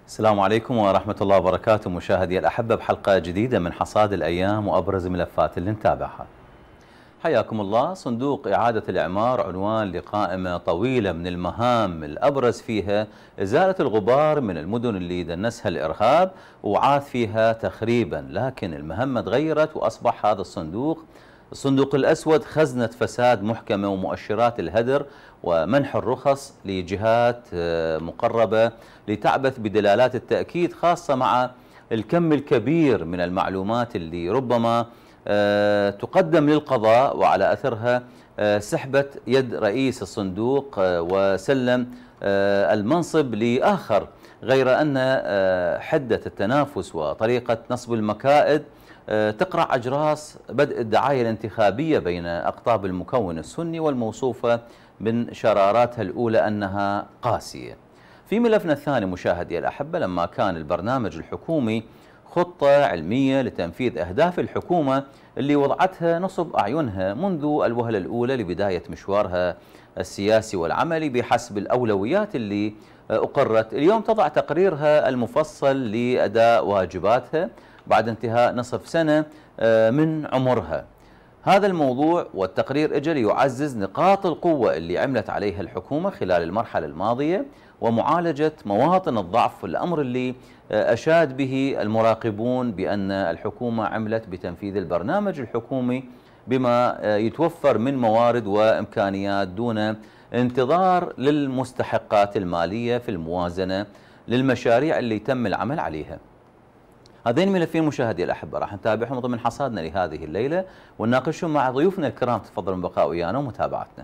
السلام عليكم ورحمة الله وبركاته مشاهدي الأحبة بحلقة جديدة من حصاد الأيام وأبرز ملفات اللي نتابعها. حياكم الله. صندوق إعادة الإعمار عنوان لقائمة طويلة من المهام الأبرز فيها إزالة الغبار من المدن اللي دنسها الإرهاب وعاث فيها تخريبا، لكن المهمة تغيرت وأصبح هذا الصندوق الأسود خزنة فساد محكمة ومؤشرات الهدر ومنح الرخص لجهات مقربة لتعبث بدلالات التأكيد، خاصة مع الكم الكبير من المعلومات اللي ربما تقدم للقضاء وعلى أثرها سحبت يد رئيس الصندوق وسلم المنصب لآخر، غير أن حدة التنافس وطريقة نصب المكائد تقرع أجراس بدء الدعاية الانتخابية بين أقطاب المكون السني والموصوفة من شراراتها الأولى أنها قاسية. في ملفنا الثاني مشاهدي الأحبة، لما كان البرنامج الحكومي خطة علمية لتنفيذ أهداف الحكومة اللي وضعتها نصب أعينها منذ الوهلة الأولى لبداية مشوارها السياسي والعملي بحسب الأولويات اللي أقرت، اليوم تضع تقريرها المفصل لأداء واجباتها بعد انتهاء نصف سنة من عمرها. هذا الموضوع والتقرير اجى ليعزز نقاط القوة اللي عملت عليها الحكومة خلال المرحلة الماضية ومعالجة مواطن الضعف، الأمر اللي أشاد به المراقبون بأن الحكومة عملت بتنفيذ البرنامج الحكومي بما يتوفر من موارد وإمكانيات دون انتظار للمستحقات المالية في الموازنة للمشاريع اللي تم العمل عليها. هذين ملفين مشاهدي الأحبة راح نتابعهم ضمن حصادنا لهذه الليلة ونناقشهم مع ضيوفنا الكرام. تفضلوا بالبقاء ويانا ومتابعتنا.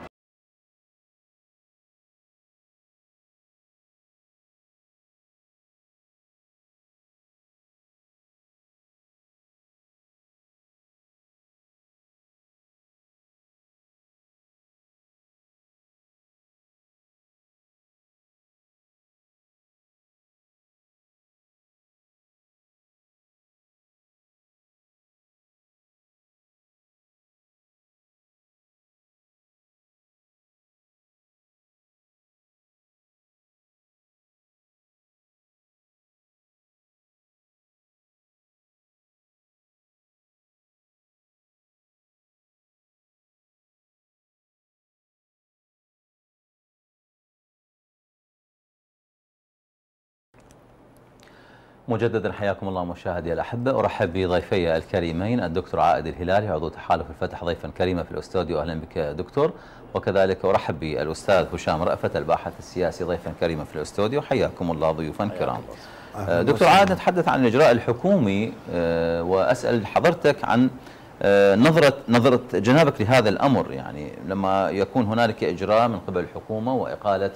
مجددا حياكم الله مشاهدي الأحبة. أرحب بضيفي الكريمين الدكتور عائد الهلالي عضو تحالف الفتح ضيفا كريما في الاستوديو، أهلا بك دكتور. وكذلك أرحب بالأستاذ هشام رأفت الباحث السياسي ضيفا كريما في الاستوديو. حياكم الله ضيوفا كرام. دكتور عائد، نتحدث عن الإجراء الحكومي وأسأل حضرتك عن نظرة جنابك لهذا الأمر، يعني لما يكون هنالك إجراء من قبل الحكومة وإقالة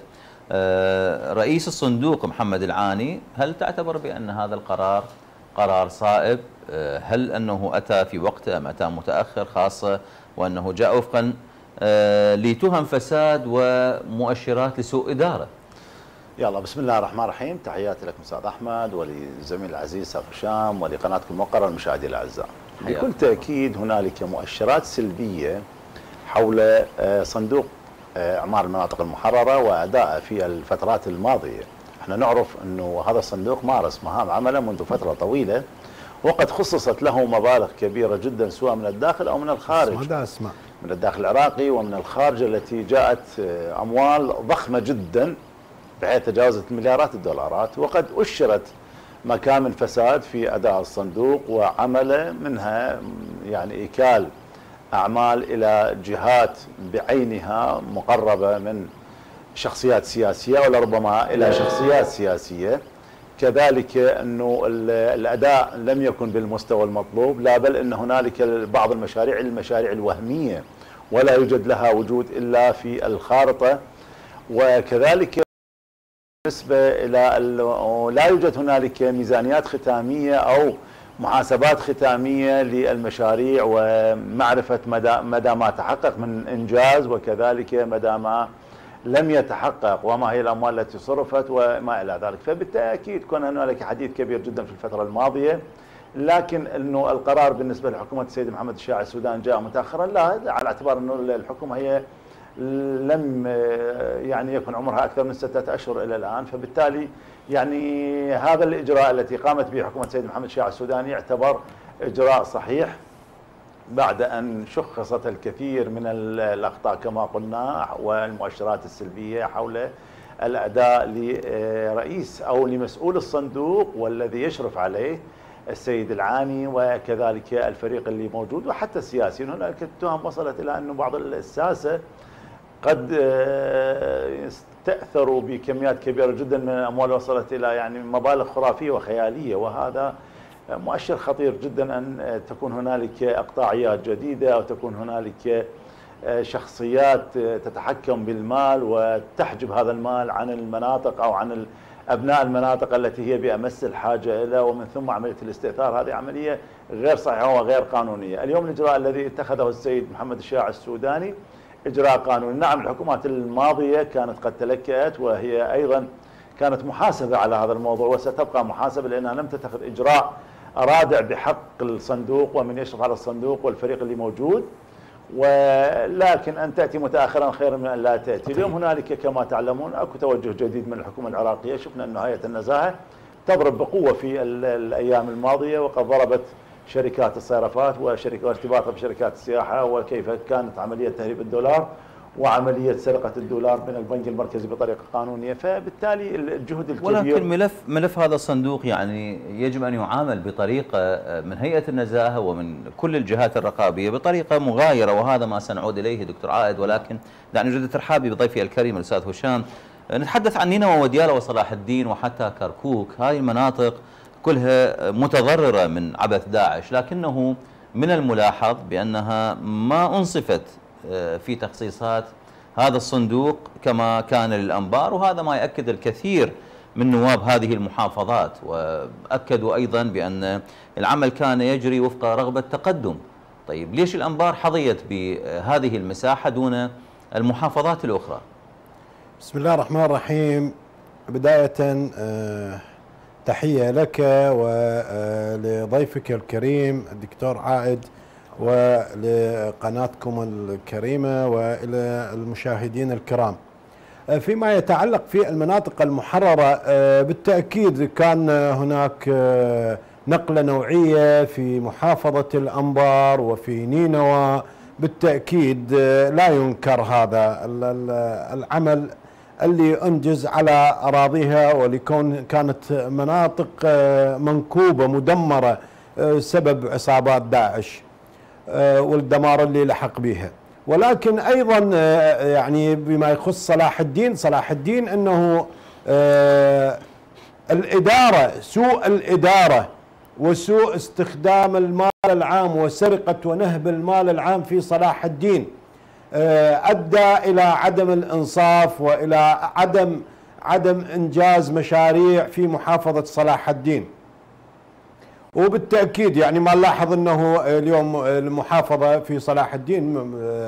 رئيس الصندوق محمد العاني، هل تعتبر بأن هذا القرار قرار صائب؟ هل أنه أتى في وقته أم أتى متأخر، خاصة وأنه جاء وفقا لتهم فساد ومؤشرات لسوء إدارة؟ يلا بسم الله الرحمن الرحيم. تحياتي لكم أستاذ أحمد ولزميل العزيز أستاذ هشام ولقناتكم الموقرة والمشاهدين الأعزاء. بكل تأكيد هنالك مؤشرات سلبية حول صندوق إعمار المناطق المحررة وأدائه في الفترات الماضية. احنا نعرف أنه هذا الصندوق مارس مهام عمله منذ فترة طويلة، وقد خصصت له مبالغ كبيرة جدا سواء من الداخل أو من الخارج، من الداخل العراقي ومن الخارج، التي جاءت أموال ضخمة جدا بحيث تجاوزت مليارات الدولارات، وقد أشرت مكامن فساد في أداء الصندوق وعمله، منها يعني إيكال أعمال إلى جهات بعينها مقربة من شخصيات سياسية ولربما إلى شخصيات سياسية، كذلك أنه الأداء لم يكن بالمستوى المطلوب، لا بل أن هنالك بعض المشاريع الوهمية ولا يوجد لها وجود إلا في الخارطة، وكذلك بالنسبة إلى لا يوجد هنالك ميزانيات ختامية أو محاسبات ختامية للمشاريع ومعرفة مدى ما تحقق من إنجاز، وكذلك مدى ما لم يتحقق وما هي الأموال التي صرفت وما إلى ذلك. فبالتأكيد كان هنالك حديث كبير جدا في الفترة الماضية، لكن أنه القرار بالنسبة لحكومة السيد محمد الشاعر السودان جاء متأخرا، لا، على اعتبار أنه الحكومة هي لم يعني يكن عمرها أكثر من 6 أشهر إلى الآن. فبالتالي يعني هذا الإجراء التي قامت به حكومة السيد محمد الشياع السوداني يعتبر إجراء صحيح بعد أن شخصت الكثير من الأخطاء كما قلنا والمؤشرات السلبية حول الأداء لرئيس أو لمسؤول الصندوق والذي يشرف عليه السيد العاني وكذلك الفريق اللي موجود وحتى السياسيين. هناك التهم وصلت إلى أن بعض الساسة قد استأثروا بكميات كبيرة جدا من الأموال وصلت إلى يعني مبالغ خرافية وخيالية، وهذا مؤشر خطير جدا أن تكون هنالك إقطاعيات جديدة أو تكون هنالك شخصيات تتحكم بالمال وتحجب هذا المال عن المناطق أو عن أبناء المناطق التي هي بأمس الحاجة إلى، ومن ثم عملية الاستئثار. هذه عملية غير صحيحة وغير قانونية. اليوم الإجراء الذي اتخذه السيد محمد الشياع السوداني إجراء قانوني. نعم الحكومات الماضية كانت قد تلكأت وهي أيضا كانت محاسبة على هذا الموضوع وستبقى محاسبة لأنها لم تتخذ إجراء رادع بحق الصندوق ومن يشرف على الصندوق والفريق اللي موجود، ولكن أن تأتي متأخرا خير من أن لا تأتي. اليوم هنالك كما تعلمون أكو توجه جديد من الحكومة العراقية. شفنا أن هيئة النزاهة تضرب بقوة في الأيام الماضية وقد ضربت شركات الصرافات وارتباطها بشركات السياحة وكيف كانت عملية تهريب الدولار وعملية سرقة الدولار من البنك المركزي بطريقة قانونية. فبالتالي الجهد الكبير، ولكن ملف هذا الصندوق يعني يجب أن يعامل بطريقة من هيئة النزاهة ومن كل الجهات الرقابية بطريقة مغايرة، وهذا ما سنعود إليه دكتور عائد. ولكن دعني أجدد ترحابي بضيفي الكريم الأستاذ هشام. نتحدث عن نينوى وديالى وصلاح الدين وحتى كركوك، هذه المناطق كلها متضررة من عبث داعش، لكنه من الملاحظ بأنها ما أنصفت في تخصيصات هذا الصندوق كما كان للأنبار، وهذا ما يأكد الكثير من نواب هذه المحافظات، وأكدوا أيضا بأن العمل كان يجري وفق رغبة تقدم. طيب ليش الأنبار حظيت بهذه المساحة دون المحافظات الأخرى؟ بسم الله الرحمن الرحيم. بداية تحية لك ولضيفك الكريم الدكتور عائد ولقناتكم الكريمة وإلى المشاهدين الكرام. فيما يتعلق في المناطق المحررة بالتأكيد كان هناك نقلة نوعية في محافظة الأنبار وفي نينوى، بالتأكيد لا ينكر هذا العمل اللي أنجز على أراضيها، ولكون كانت مناطق منكوبة مدمرة سبب عصابات داعش والدمار اللي لحق بها. ولكن أيضا يعني بما يخص صلاح الدين أنه الإدارة، سوء الإدارة وسوء استخدام المال العام وسرقة ونهب المال العام في صلاح الدين أدى إلى عدم الإنصاف وإلى عدم إنجاز مشاريع في محافظة صلاح الدين. وبالتأكيد يعني ما نلاحظ أنه اليوم المحافظة في صلاح الدين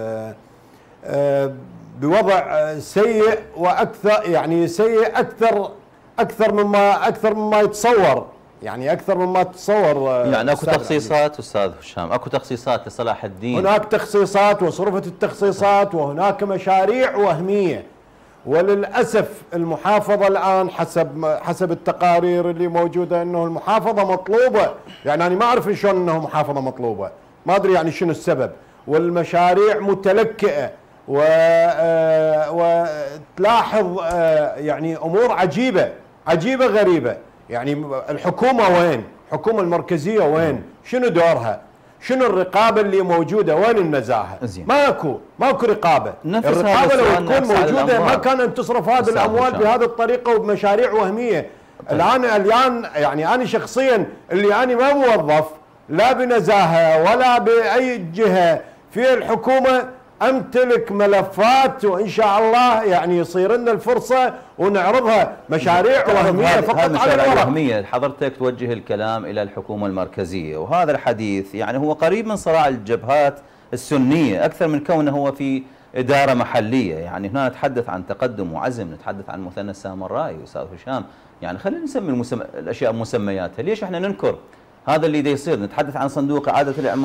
بوضع سيء وأكثر، يعني سيء أكثر مما يتصور، يعني أكثر مما تتصور. يعني أكو تخصيصات أستاذ هشام، أكو تخصيصات لصلاح الدين، هناك تخصيصات وصرفت التخصيصات وهناك مشاريع وهمية. وللأسف المحافظة الآن حسب التقارير اللي موجودة أنه المحافظة مطلوبة، يعني أنا ما أعرف شلون أنه محافظة مطلوبة، ما أدري يعني شنو السبب، والمشاريع متلكئة وتلاحظ يعني أمور عجيبة غريبة. يعني الحكومة وين؟ الحكومة المركزية وين؟ شنو دورها؟ شنو الرقابة اللي موجودة؟ وين النزاهة؟ ماكو رقابة. الرقابة لو تكون موجودة ما كان أن تصرف هذه الأموال بهذه الطريقة وبمشاريع وهمية. الآن يعني أنا شخصيا اللي أنا ما موظف لا بنزاهة ولا بأي جهة في الحكومة، أمتلك ملفات وإن شاء الله يعني يصير لنا الفرصة ونعرضها مشاريع وهمية فقط على الورق. حضرتك توجه الكلام إلى الحكومة المركزية، وهذا الحديث يعني هو قريب من صراع الجبهات السنية أكثر من كونه هو في إدارة محلية. يعني هنا نتحدث عن تقدم وعزم، نتحدث عن مثنى السامرائي أستاذ هشام. يعني خلينا نسمي الأشياء مسمياتها. ليش احنا ننكر هذا اللي دا يصير؟ نتحدث عن صندوق إعادة الإعمار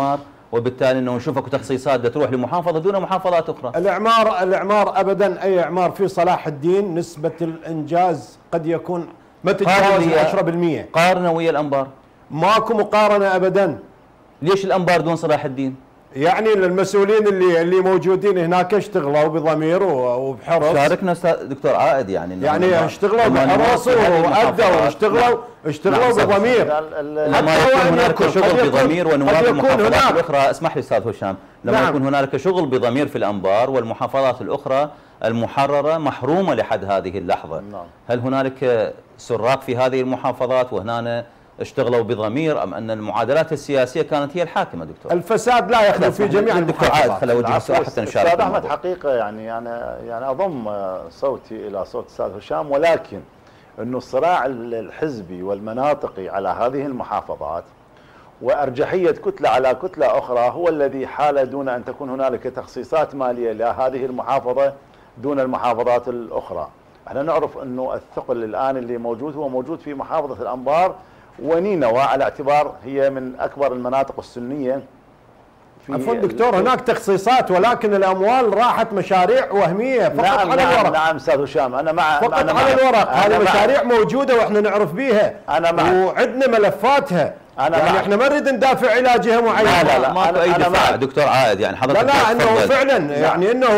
وبالتالي انه نشوفك تخصيصات تروح لمحافظه دون محافظات اخرى. الاعمار ابدا، اي اعمار في صلاح الدين نسبه الانجاز قد يكون ما تتجاوز 10%. قارنه ويا الانبار. ماكو مقارنه ابدا. ليش الانبار دون صلاح الدين؟ يعني المسؤولين اللي موجودين هناك اشتغلوا بضمير وبحرص. شاركنا دكتور عائد يعني اشتغلوا بحرص وادوا اشتغلوا بضمير. لما يكون هنالك شغل بضمير ونواب المحافظات الاخرى، اسمح لي استاذ هشام، لما يكون هنالك شغل بضمير في الانبار والمحافظات الاخرى المحرره محرومه لحد هذه اللحظه، هل هنالك سراق في هذه المحافظات وهنا اشتغلوا بضمير ام ان المعادلات السياسيه كانت هي الحاكمه دكتور؟ الفساد لا يخلو في جميع المحافظات. خليني اوجه السؤال حتى نشارك. استاذ احمد حقيقه يعني اضم صوتي الى صوت استاذ هشام، ولكن انه الصراع الحزبي والمناطقي على هذه المحافظات وارجحيه كتله على كتله اخرى هو الذي حال دون ان تكون هنالك تخصيصات ماليه لهذه المحافظه دون المحافظات الاخرى. احنا نعرف انه الثقل الان اللي موجود هو موجود في محافظه الانبار ونينوى، على اعتبار هي من اكبر المناطق السنيه. عفوا دكتور، هناك تخصيصات ولكن الاموال راحت مشاريع وهميه فقط على الورق. نعم استاذ هشام، انا مع فقط على الورق. هذه مشاريع موجوده واحنا نعرف بيها، انا مع وعندنا ملفاتها. يعني احنا ما نريد ندافع الى جهه معينه. لا ماكو اي دفاع دكتور عائد، يعني حضرتك لا انه فعلا يعني انه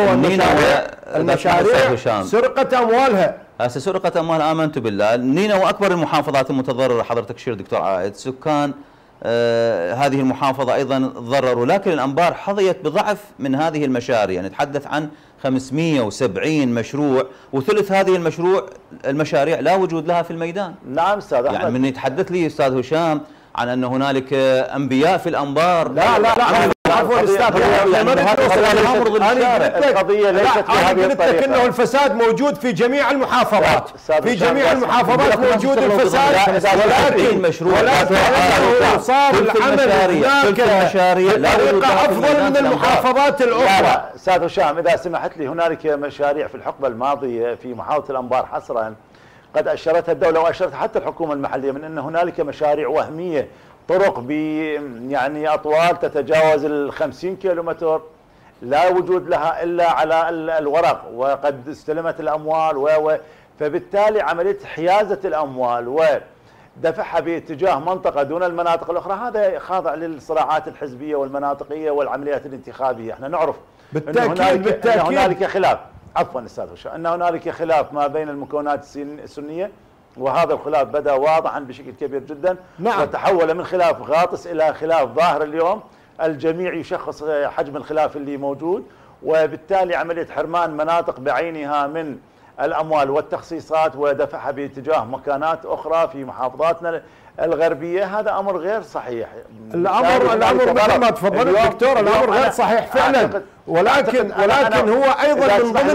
المشاريع سرقه اموالها. هسه سرقة أموال آمنت بالله. نينوى أكبر المحافظات المتضررة، حضرتك تشير دكتور عائد، سكان هذه المحافظة أيضا تضرروا، لكن الأنبار حظيت بضعف من هذه المشاريع، يعني نتحدث عن 570 مشروع وثلث هذه المشاريع لا وجود لها في الميدان. نعم أستاذ أحمد. يعني من يتحدث لي أستاذ هشام عن أن هنالك أنبياء في الأنبار، لا عفوا استاذ، القضيه ليست بهذه الطريقه. انه الفساد موجود في جميع المحافظات، في جميع المحافظات موجود الفساد، ولكن صار العمل هناك بطريقه افضل من المحافظات الاخرى. استاذ هشام اذا سمحت لي، هنالك مشاريع في الحقبه الماضيه في محافظه الانبار حصرا قد اشرتها الدوله واشرتها حتى الحكومه المحليه من ان هنالك مشاريع وهميه، طرق يعني اطوال تتجاوز ال 50 كيلومتر لا وجود لها الا على الورق، وقد استلمت الاموال فبالتالي عمليه حيازه الاموال ودفعها باتجاه منطقه دون المناطق الاخرى، هذا خاضع للصراعات الحزبيه والمناطقيه والعمليات الانتخابيه. احنا نعرف بالتاكيد أن هنالك خلاف، عفوا استاذ هشام، ان هنالك خلاف ما بين المكونات السنيه، وهذا الخلاف بدا واضحا بشكل كبير جدا. نعم. وتحول من خلاف غاطس الى خلاف ظاهر اليوم، الجميع يشخص حجم الخلاف اللي موجود، وبالتالي عمليه حرمان مناطق بعينها من الاموال والتخصيصات ودفعها باتجاه مكانات اخرى في محافظاتنا الغربيه، هذا امر غير صحيح. الامر مثل ما تفضل الدكتور، الامر غير صحيح فعلا، ولكن هو ايضا من ضمن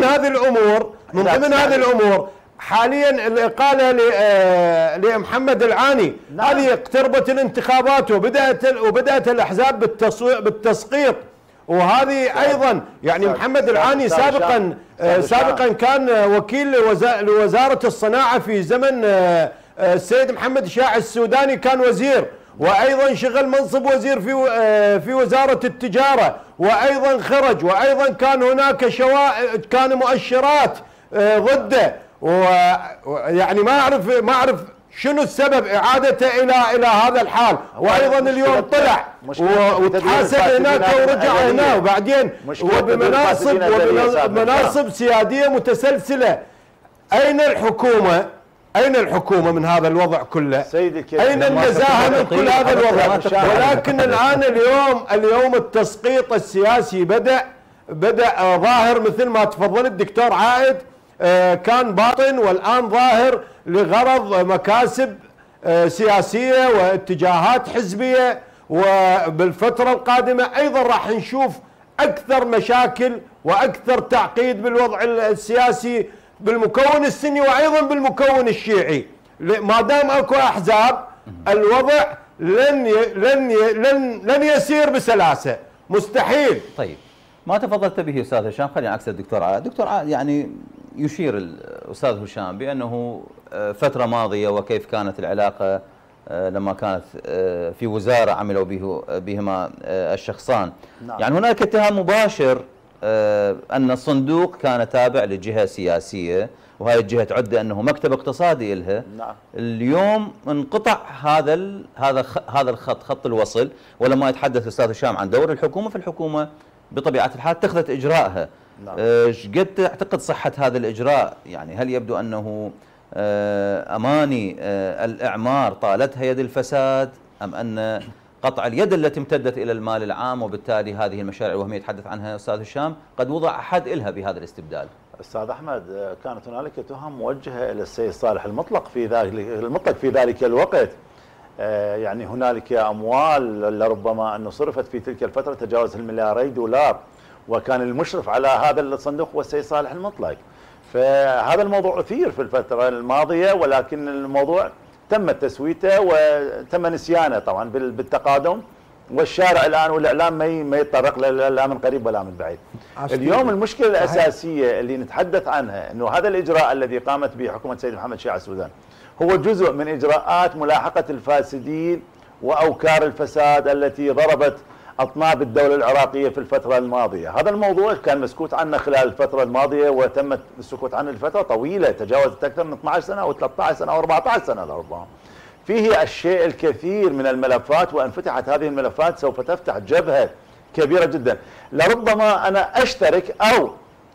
هذه الامور حاليا الاقاله لمحمد العاني. نعم. هذه اقتربت الانتخابات وبدات الاحزاب بالتسقيط، وهذه ايضا يعني محمد العاني سابقا كان وكيل لوزاره الصناعه في زمن السيد محمد شاع السوداني، كان وزير، وايضا شغل منصب وزير في وزاره التجاره، وايضا خرج، وايضا كان هناك كان مؤشرات ضده، ويعني ما اعرف شنو السبب اعادته الى هذا الحال. وايضا اليوم طلع وتحاسب هناك ورجع هنا، وبعدين وبمناصب سياديه متسلسله. اين الحكومه من هذا الوضع كله؟ اين النزاهه من كل هذا الوضع؟ ولكن الان اليوم التسقيط السياسي بدا ظاهر مثل ما تفضل الدكتور عائد، كان باطن والآن ظاهر لغرض مكاسب سياسية واتجاهات حزبية. وبالفترة القادمة أيضا راح نشوف أكثر مشاكل وأكثر تعقيد بالوضع السياسي بالمكون السني وأيضا بالمكون الشيعي. ما دام أكو أحزاب الوضع لن يسير بسلاسة، مستحيل. طيب ما تفضلت به استاذ هشام، خلينا عكس الدكتور عائد. دكتور عائد يعني يشير الاستاذ هشام بانه فتره ماضيه وكيف كانت العلاقه لما كانت في وزارة عملوا بهما الشخصان. نعم. يعني هناك اتهام مباشر أن الصندوق كان تابع لجهة سياسية، وهذه الجهة تعد أنه مكتب اقتصادي لها. نعم. اليوم انقطع هذا الخط، خط الوصل، ولما يتحدث الأستاذ هشام عن دور الحكومة، فالحكومة بطبيعة الحال اتخذت إجراءها. نعم. قد تعتقد صحة هذا الإجراء؟ يعني هل يبدو أنه أماني الإعمار طالتها يد الفساد، أم أن قطع اليد التي امتدت إلى المال العام وبالتالي هذه المشاريع الوهمية يتحدث عنها أستاذ هشام قد وضع حد إلها بهذا الاستبدال؟ أستاذ أحمد، كانت هنالك تهم موجهة إلى السيد صالح المطلق في ذلك الوقت. يعني هنالك أموال لربما أنه صرفت في تلك الفترة تجاوز $2 وكان المشرف على هذا الصندوق هو السيد صالح المطلق. فهذا الموضوع أثير في الفترة الماضية، ولكن الموضوع تم تسويته وتم نسيانه طبعا بالتقادم، والشارع الآن والإعلام ما يتطرق لا من قريب ولا من بعيد. اليوم المشكلة الأساسية اللي نتحدث عنها أنه هذا الإجراء الذي قامت به حكومة سيد محمد شيع السودان هو جزء من إجراءات ملاحقة الفاسدين وأوكار الفساد التي ضربت أطناب الدولة العراقية في الفترة الماضية. هذا الموضوع كان مسكوت عنه خلال الفترة الماضية، وتم السكوت عنه لفترة طويلة تجاوزت أكثر من 12 سنة أو 13 سنة أو 14 سنة لربما. فيه الشيء الكثير من الملفات، وأن فتحت هذه الملفات سوف تفتح جبهة كبيرة جدا. لربما أنا أشترك أو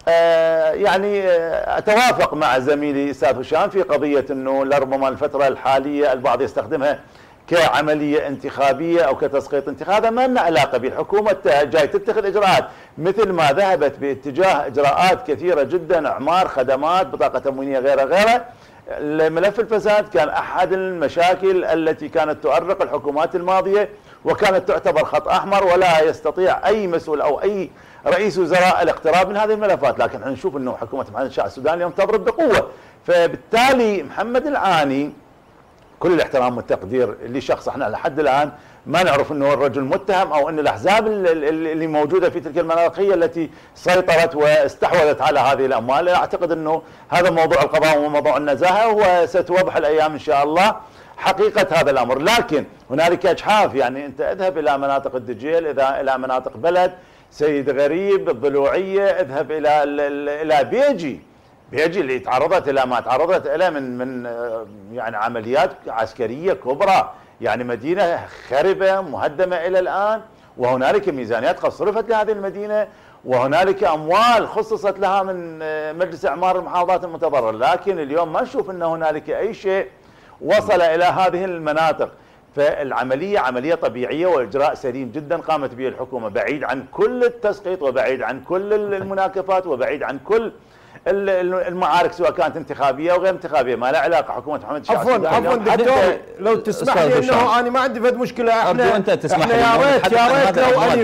يعني أتوافق مع زميلي أستاذ هشام في قضية أنه لربما الفترة الحالية البعض يستخدمها كعملية انتخابية أو كتسقيط انتخابي. هذا ما لنا علاقة به. الحكومة جاي تتخذ إجراءات مثل ما ذهبت باتجاه إجراءات كثيرة جدا، إعمار، خدمات، بطاقة تموينية، غيره. ملف الفساد كان أحد المشاكل التي كانت تؤرق الحكومات الماضية، وكانت تعتبر خط أحمر، ولا يستطيع أي مسؤول أو أي رئيس وزراء الاقتراب من هذه الملفات. لكن احنا نشوف أنه حكومة محمد شيع السودان اليوم تضرب بقوة. فبالتالي محمد العاني كل الاحترام والتقدير لشخص احنا لحد الآن ما نعرف أنه الرجل متهم، أو أن الأحزاب اللي موجودة في تلك المناطق هي التي سيطرت واستحوذت على هذه الأموال. أعتقد أنه هذا موضوع القضاء وموضوع النزاهة، وستوضح الأيام إن شاء الله حقيقة هذا الأمر. لكن هنالك أجحاف. يعني أنت اذهب إلى مناطق الدجيل، إلى مناطق بلد سيد غريب، الضلوعية، اذهب إلى بيجي اللي تعرضت إلى ما تعرضت إلى من يعني عمليات عسكرية كبرى، يعني مدينة خربة مهدمة إلى الآن، وهنالك ميزانيات قد صرفت لهذه المدينة، وهنالك أموال خصصت لها من مجلس إعمار المحافظات المتضررة. لكن اليوم ما نشوف أن هنالك أي شيء وصل إلى هذه المناطق. فالعملية عملية طبيعية وإجراء سليم جدا قامت به الحكومة، بعيد عن كل التسقيط وبعيد عن كل المناكفات وبعيد عن كل المعارك سواء كانت انتخابيه او غير انتخابيه. ما لها علاقه حكومه محمد شيع. عفوا دكتور، لو تسمح لي انه انا ما عندي فد مشكله. احنا انت تسمح لي، يا ريت لو ان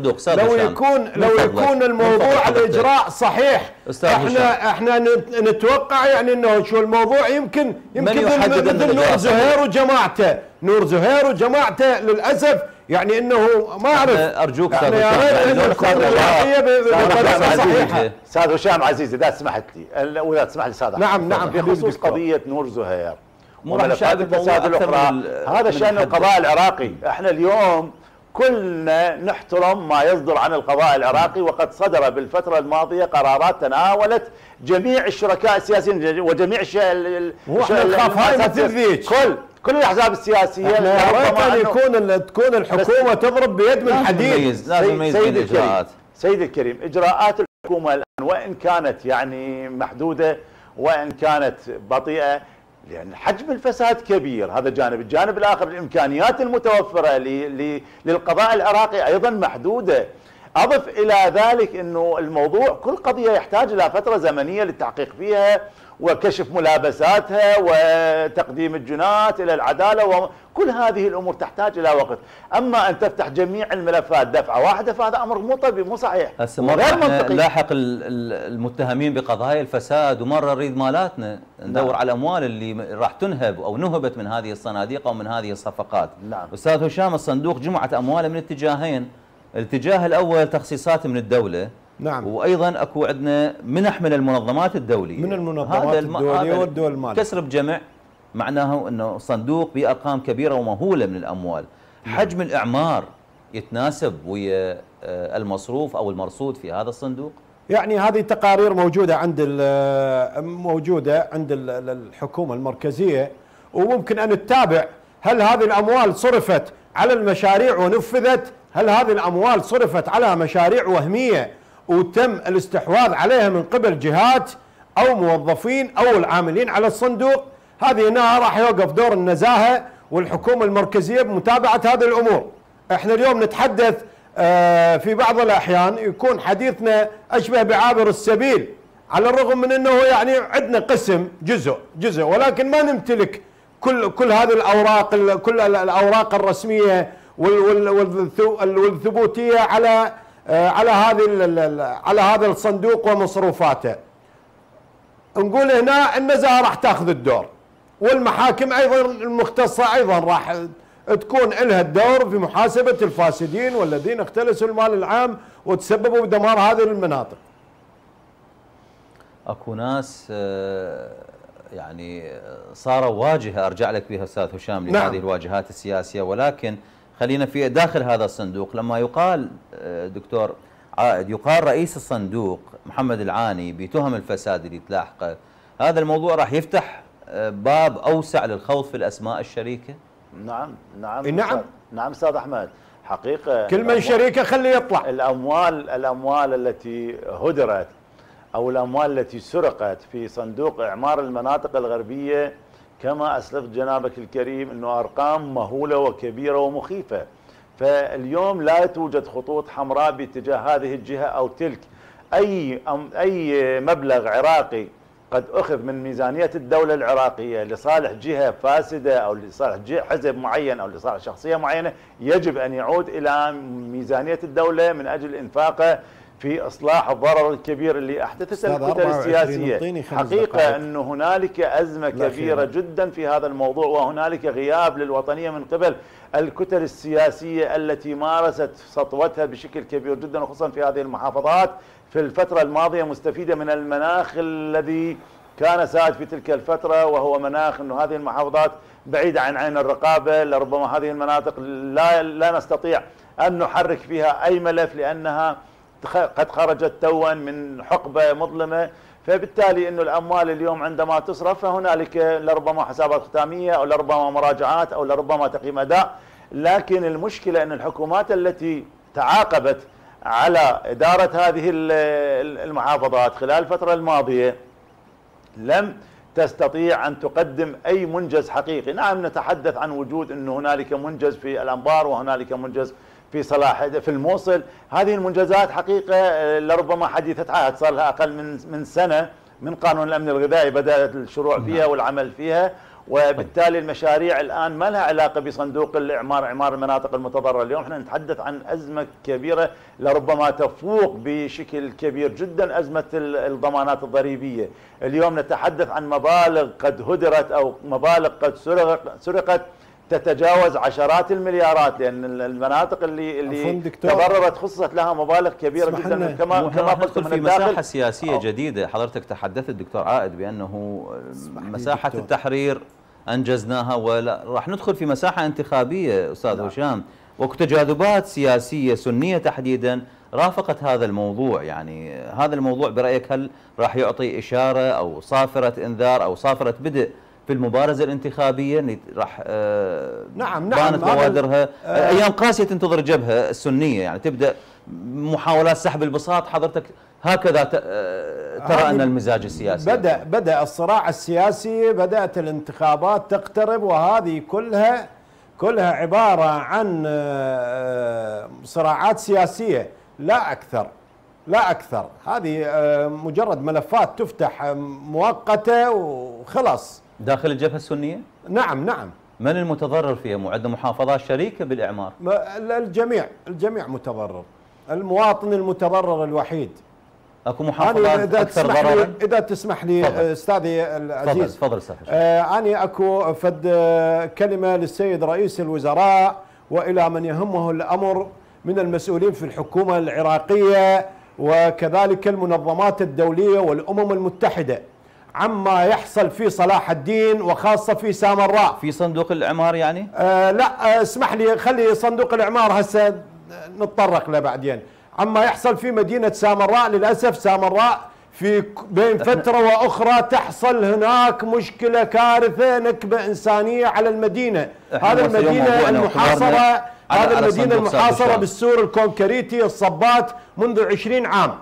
يكون الموضوع الاجراء صحيح. احنا نتوقع يعني انه شو الموضوع، يمكن مثل نور زهير وجماعته للاسف، يعني انه ما اعرف. ارجوك استاذ هشام عزيزي، اذا سمحت لي واذا تسمح لي استاذ. نعم بخصوص قضيه نور زهير وملفات الفساد الاخرى، هذا شان القضاء العراقي. احنا اليوم كلنا نحترم ما يصدر عن القضاء العراقي، وقد صدر بالفتره الماضيه قرارات تناولت جميع الشركاء السياسيين وجميع كل الاحزاب السياسيه. تكون الحكومه تضرب بيد من حديد. سيدي الكريم، اجراءات الحكومه الان وان كانت يعني محدوده وان كانت بطيئه، لأن حجم الفساد كبير، هذا جانب. الجانب الآخر الإمكانيات المتوفرة للقضاء العراقي أيضا محدودة. أضف إلى ذلك أنه الموضوع كل قضية يحتاج إلى فترة زمنية للتحقيق فيها وكشف ملابساتها وتقديم الجنات إلى العدالة، وكل هذه الأمور تحتاج إلى وقت. أما أن تفتح جميع الملفات دفعة واحدة فهذا أمر مو طبيعي، مو صحيح، غير منطقي. لاحق المتهمين بقضايا الفساد، ومرة نريد مالاتنا، ندور على الأموال اللي راح تنهب أو نهبت من هذه الصناديق أو من هذه الصفقات. نعم. أستاذ هشام، الصندوق جمعت أمواله من اتجاهين. الاتجاه الأول تخصيصات من الدولة، نعم، وايضا اكو عندنا منح من المنظمات الدوليه، من المنظمات الدوليه والدول الماليه، كسر بجمع معناه أنه صندوق بأرقام كبيرة ومهولة من الأموال. حجم الإعمار يتناسب ويا المصروف أو المرصود في هذا الصندوق؟ يعني هذه تقارير موجودة عند الحكومة المركزية، وممكن أن نتابع هل هذه الأموال صرفت على المشاريع ونفذت، هل هذه الأموال صرفت على مشاريع وهمية وتم الاستحواذ عليها من قبل جهات أو موظفين أو العاملين على الصندوق. هذه هنا راح يوقف دور النزاهة والحكومة المركزية بمتابعة هذه الأمور. احنا اليوم نتحدث في بعض الأحيان يكون حديثنا أشبه بعابر السبيل، على الرغم من أنه يعني عندنا قسم جزء، ولكن ما نمتلك كل هذه الأوراق، كل الأوراق الرسمية والثبوتية على هذا الصندوق ومصروفاته. نقول هنا النزاهة راح تاخذ الدور، والمحاكم أيضا المختصة أيضا راح تكون لها الدور في محاسبة الفاسدين والذين اختلسوا المال العام وتسببوا بدمار هذه المناطق. اكو ناس يعني صاروا واجهة ارجع لك بها استاذ هشام لهذه نعم. الواجهات السياسية، ولكن خلينا في داخل هذا الصندوق. لما يقال دكتور عائد يقال رئيس الصندوق محمد العاني بتهم الفساد اللي تلاحقه، هذا الموضوع راح يفتح باب اوسع للخوض في الاسماء الشريكة؟ نعم استاذ احمد، حقيقه كل من شريكه خليه يطلع. الاموال التي هدرت او الاموال التي سرقت في صندوق اعمار المناطق الغربيه كما اسلفت جنابك الكريم انه ارقام مهوله وكبيره ومخيفه. فاليوم لا توجد خطوط حمراء باتجاه هذه الجهه او تلك. اي مبلغ عراقي قد أخذ من ميزانية الدولة العراقية لصالح جهة فاسدة أو لصالح حزب معين أو لصالح شخصية معينة يجب أن يعود إلى ميزانية الدولة من أجل إنفاقه في إصلاح الضرر الكبير اللي أحدثته الكتل السياسية. حقيقة أن هنالك أزمة كبيرة جدا في هذا الموضوع، وهنالك غياب للوطنية من قبل الكتل السياسية التي مارست سطوتها بشكل كبير جدا، وخصوصا في هذه المحافظات في الفترة الماضية، مستفيدة من المناخ الذي كان سائد في تلك الفترة، وهو مناخ أنه هذه المحافظات بعيدة عن عين الرقابة. لربما هذه المناطق لا نستطيع أن نحرك فيها أي ملف لأنها قد خرجت توا من حقبة مظلمة. فبالتالي أنه الأموال اليوم عندما تصرف فهنالك لربما حسابات ختامية أو لربما مراجعات أو لربما تقييم أداء. لكن المشكلة أن الحكومات التي تعاقبت على إدارة هذه المحافظات خلال الفترة الماضية لم تستطيع أن تقدم أي منجز حقيقي. نعم نتحدث عن وجود أنه هنالك منجز في الأنبار وهنالك منجز في في الموصل. هذه المنجزات حقيقة لربما حديثة عهد، صار لها أقل من سنة من قانون الأمن الغذائي بدأت الشروع فيها والعمل فيها، وبالتالي المشاريع الآن ما لها علاقة بصندوق الإعمار، إعمار المناطق المتضررة. اليوم احنا نتحدث عن أزمة كبيرة لربما تفوق بشكل كبير جدا أزمة الضمانات الضريبية. اليوم نتحدث عن مبالغ قد هدرت أو مبالغ قد سرقت تتجاوز عشرات المليارات، لأن المناطق اللي تضررت خصصت لها مبالغ كبيرة جدا كما قلت من في مساحة سياسية جديدة. حضرتك تحدثت الدكتور عائد بأنه مساحة التحرير أنجزناها، ولا راح ندخل في مساحة انتخابية أستاذ هشام، وتجاذبات سياسية سنية تحديدا رافقت هذا الموضوع. يعني هذا الموضوع برأيك هل راح يعطي إشارة أو صافرة إنذار أو صافرة بدء في المبارزة الانتخابية اللي راح نعم بانت بوادرها؟ أيام قاسية تنتظر الجبهة السنية، يعني تبدأ محاولات سحب البساط. حضرتك هكذا ترى أن المزاج السياسي بدأ الصراع السياسي، بدأت الانتخابات تقترب، وهذه كلها عبارة عن صراعات سياسية لا أكثر. هذه مجرد ملفات تفتح مؤقتة وخلاص. داخل الجبهة السنية؟ نعم. من المتضرر فيها؟ عندنا محافظات شريكة بالإعمار؟ الجميع متضرر. المواطن المتضرر الوحيد. اكو محافظات اكثر ضررا؟ اذا تسمح لي استاذي العزيز. تفضل استاذ. اني اكو فد كلمه للسيد رئيس الوزراء والى من يهمه الامر من المسؤولين في الحكومه العراقيه وكذلك المنظمات الدوليه والامم المتحده. عما يحصل في صلاح الدين وخاصة في سامراء. في صندوق الإعمار يعني؟ لا اسمح لي، خلي صندوق الإعمار هسه نتطرق له بعدين. عما يحصل في مدينة سامراء، للأسف سامراء في بين فترة وأخرى تحصل هناك مشكلة، كارثة، نكبة إنسانية على المدينة. هذا المدينة المحاصرة، هذا المدينة المحاصرة بالسور الكونكريتي الصبات منذ 20 عام.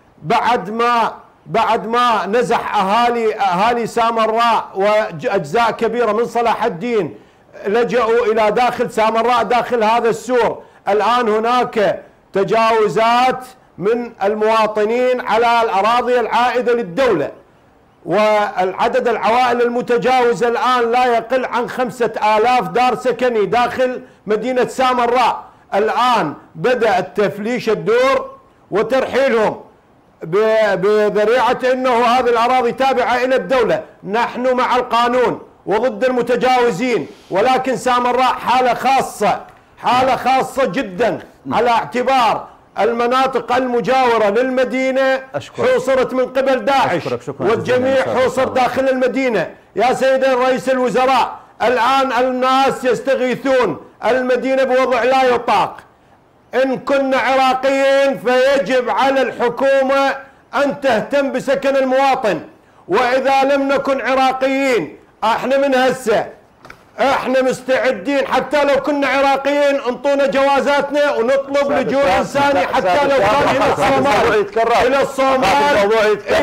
بعد ما نزح أهالي سامراء وأجزاء كبيرة من صلاح الدين لجأوا إلى داخل سامراء داخل هذا السور. الآن هناك تجاوزات من المواطنين على الأراضي العائدة للدولة، والعدد العوائل المتجاوزة الآن لا يقل عن 5000 دار سكني داخل مدينة سامراء. الآن بدأ تفليش الدور وترحيلهم بذريعة أنه هذه الأراضي تابعة إلى الدولة. نحن مع القانون وضد المتجاوزين، ولكن سامراء حالة خاصة جدا، على اعتبار المناطق المجاورة للمدينة حوصرت من قبل داعش، والجميع حوصر داخل المدينة. يا سيدي رئيس الوزراء، الآن الناس يستغيثون، المدينة بوضع لا يطاق. إن كنا عراقيين فيجب على الحكومة أن تهتم بسكن المواطن، وإذا لم نكن عراقيين احنا من هسه احنا مستعدين حتى لو كنا عراقيين انطونا جوازاتنا ونطلب لجوء انساني حتى لو كان الى الصومال، الى الصومال،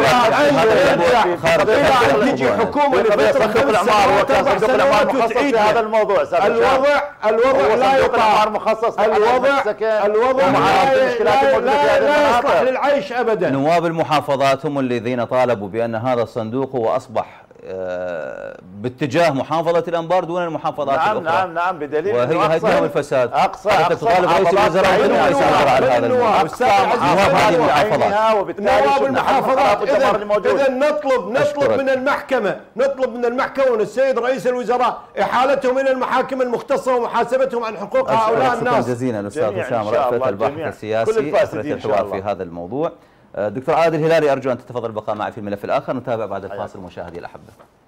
الى ان تجي حكومه لفتره 5 سنوات 4 سنوات وتعيد هذا الموضوع. الوضع لا يطاق، الوضع لا يصلح للعيش ابدا. نواب المحافظات هم الذين طالبوا بان هذا الصندوق هو اصبح باتجاه محافظة الأنبار دون المحافظات الأخرى. نعم بدليل وهي هدم الفساد. أقصى تطالب رئيس الوزراء بأنه يسيطر على هذا الموضوع. نواب هذه المحافظات، نواب المحافظات. إذا نطلب من المحكمة ومن السيد رئيس الوزراء إحالتهم إلى المحاكم المختصة ومحاسبتهم عن حقوق هؤلاء الناس. شكرا جزيلا الأستاذ هشام رأفت، الباحث السياسي، أسرة الحوار في هذا الموضوع. دكتور عادل الهلالي، أرجو أن تتفضل البقاء معي في الملف الآخر. نتابع بعد الفاصل مشاهدي الأحبة.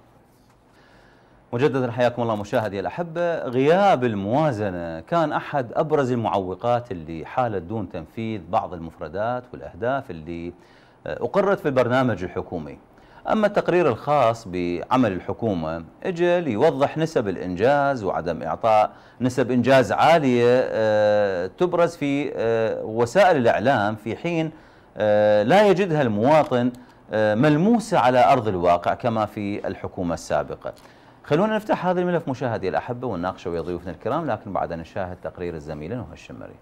مجددا حياكم الله مشاهدي الأحبة. غياب الموازنة كان أحد أبرز المعوقات اللي حالت دون تنفيذ بعض المفردات والأهداف اللي أقرت في البرنامج الحكومي. أما التقرير الخاص بعمل الحكومة اجى ليوضح نسب الإنجاز وعدم إعطاء نسب إنجاز عالية تبرز في وسائل الإعلام، في حين لا يجدها المواطن ملموسة على أرض الواقع كما في الحكومة السابقة. خلونا نفتح هذا الملف مشاهدي الأحبة ونناقشه ويا ضيوفنا الكرام، لكن بعد نشاهد تقرير الزميلة نهى الشمري.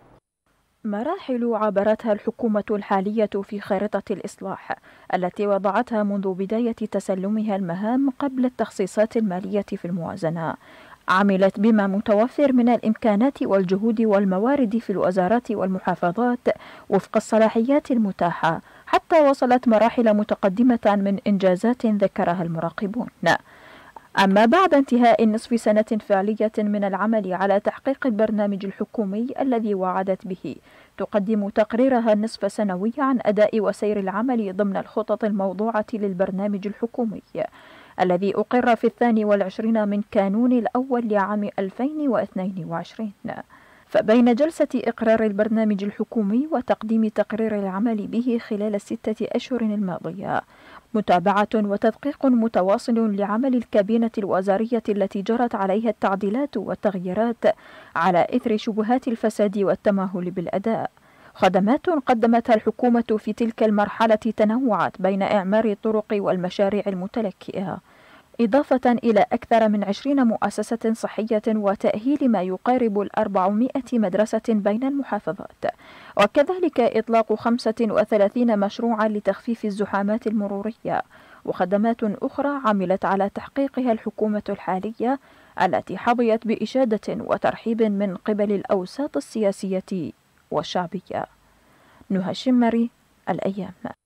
مراحل عبرتها الحكومة الحالية في خارطة الإصلاح التي وضعتها منذ بداية تسلمها المهام قبل التخصيصات المالية في الموازنة. عملت بما متوفر من الإمكانات والجهود والموارد في الوزارات والمحافظات وفق الصلاحيات المتاحة، حتى وصلت مراحل متقدمة من إنجازات ذكرها المراقبون. أما بعد انتهاء نصف سنة فعلية من العمل على تحقيق البرنامج الحكومي الذي وعدت به، تقدم تقريرها النصف سنوي عن أداء وسير العمل ضمن الخطط الموضوعة للبرنامج الحكومي الذي أقر في 22 من كانون الأول لعام 2022. فبين جلسة إقرار البرنامج الحكومي وتقديم تقرير العمل به خلال 6 أشهر الماضية، متابعة وتدقيق متواصل لعمل الكابينة الوزارية التي جرت عليها التعديلات والتغييرات على إثر شبهات الفساد والتماهل بالأداء. خدمات قدمتها الحكومة في تلك المرحلة تنوعت بين إعمار الطرق والمشاريع المتلكئة، إضافة إلى أكثر من 20 مؤسسة صحية وتأهيل ما يقارب 400 مدرسة بين المحافظات، وكذلك إطلاق 35 مشروعا لتخفيف الزحامات المرورية، وخدمات أخرى عملت على تحقيقها الحكومة الحالية التي حظيت بإشادة وترحيب من قبل الأوساط السياسية والشعبية. نهى الشمري، الأيام.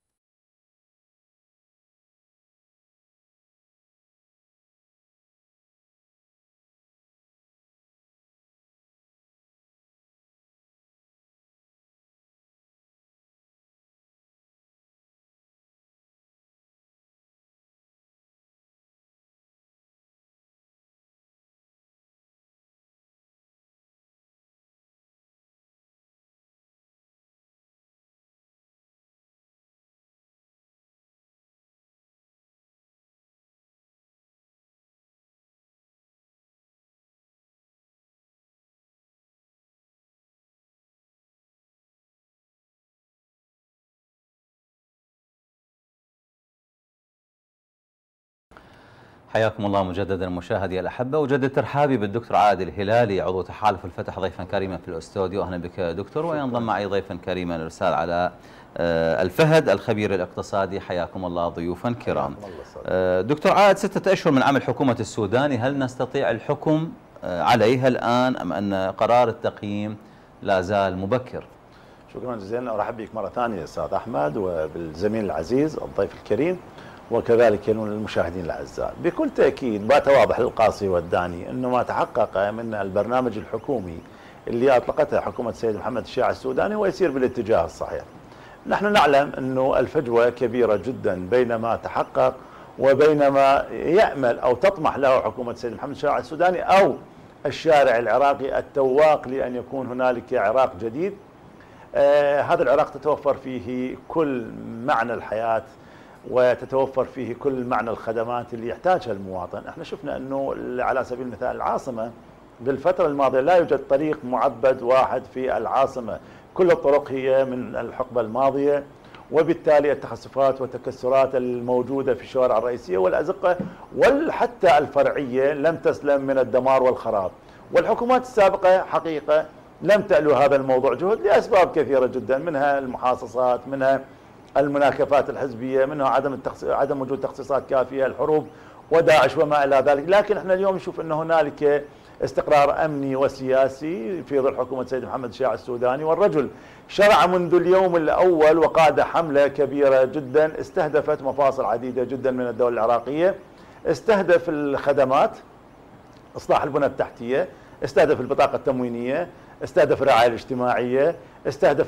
حياكم الله مجددا مشاهدي الأحبة، وجدد ترحابي بالدكتور عادل الهلالي عضو تحالف الفتح ضيفا كريما في الاستوديو. أهلا بك دكتور. وينضم معي ضيفا كريما الأستاذ علاء الفهد الخبير الاقتصادي. حياكم الله ضيوفا كرام. دكتور عادل، 6 أشهر من عمل حكومة السوداني، هل نستطيع الحكم عليها الآن أم أن قرار التقييم لا زال مبكر؟ شكرا جزيلا، أرحب بك مرة ثانية أستاذ أحمد وبالزميل العزيز الضيف الكريم وكذلك المشاهدين الأعزاء. بكل تأكيد بات واضح للقاصي والداني أنه ما تحقق من البرنامج الحكومي اللي أطلقته حكومة السيد محمد الشياع السوداني ويسير بالاتجاه الصحيح. نحن نعلم أنه الفجوة كبيرة جدا بين ما تحقق وبين ما يأمل أو تطمح له حكومة السيد محمد الشياع السوداني أو الشارع العراقي التواق لأن يكون هنالك عراق جديد. هذا العراق تتوفر فيه كل معنى الحياة وتتوفر فيه كل معنى الخدمات اللي يحتاجها المواطن. احنا شفنا انه على سبيل المثال العاصمة بالفترة الماضية لا يوجد طريق معبد واحد في العاصمة، كل الطرق هي من الحقبة الماضية، وبالتالي التخسفات والتكسرات الموجودة في الشوارع الرئيسية والأزقة وحتى الفرعية لم تسلم من الدمار والخراب. والحكومات السابقة حقيقة لم تألو هذا الموضوع جهد لأسباب كثيرة جدا، منها المحاصصات، منها المناكفات الحزبية، منها عدم وجود تخصيصات كافية، الحروب وداعش وما إلى ذلك. لكن احنا اليوم نشوف أن هنالك استقرار أمني وسياسي في ظل حكومة سيد محمد الشياع السوداني، والرجل شرع منذ اليوم الأول وقاد حملة كبيرة جدا استهدفت مفاصل عديدة جدا من الدولة العراقية، استهدف الخدمات، إصلاح البنى التحتية، استهدف البطاقة التموينية، استهدف الرعاية الاجتماعية، استهدف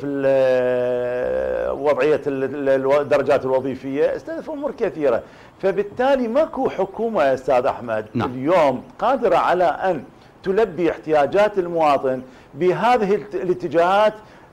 وضعية الدرجات الوظيفية، استهدف أمور كثيرة. فبالتالي ماكو حكومة يا أستاذ أحمد اليوم قادرة على أن تلبي احتياجات المواطن بهذه الاتجاهات